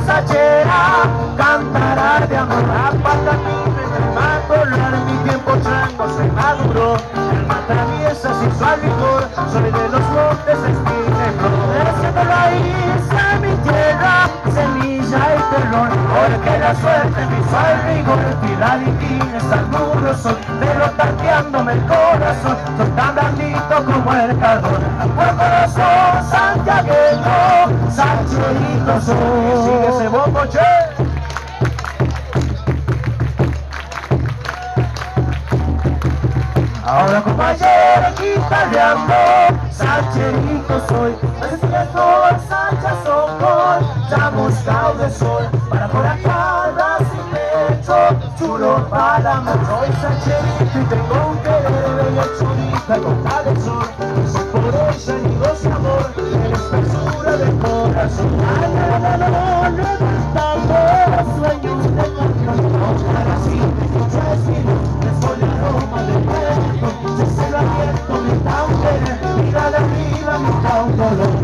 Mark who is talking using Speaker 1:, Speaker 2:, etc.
Speaker 1: sachera, cantará de amor. La patatina en el matorral, mi tiempo chango se maduró. El atraviesa sin su licor, soy de los montes espinejos. Creciendo raíz en mi tierra, semilla y terror, porque la suerte me hizo el rigor. Filadín está el burro, soy pelotateándome el corazón, soy tan blandito como el carbón. Buen corazón santiagueño, Sancherito soy. Sigue ese bombo, che. Ahora compañero guitarreando, Sancherito soy. Es mejor Sancha Socol, ya buscado de sol. Para por acá, sin pecho, chulo para amor. Soy Sancherito y tengo un querer y el churita con cada sol. Soy por ella y dos amor, en espesura del corazón. Ay, levantando los sueños de canción. Ahora sí, me escuchas mi voz, soy el aroma del viento. Se lo abierto, me da un querer, mira de arriba, me da un dolor.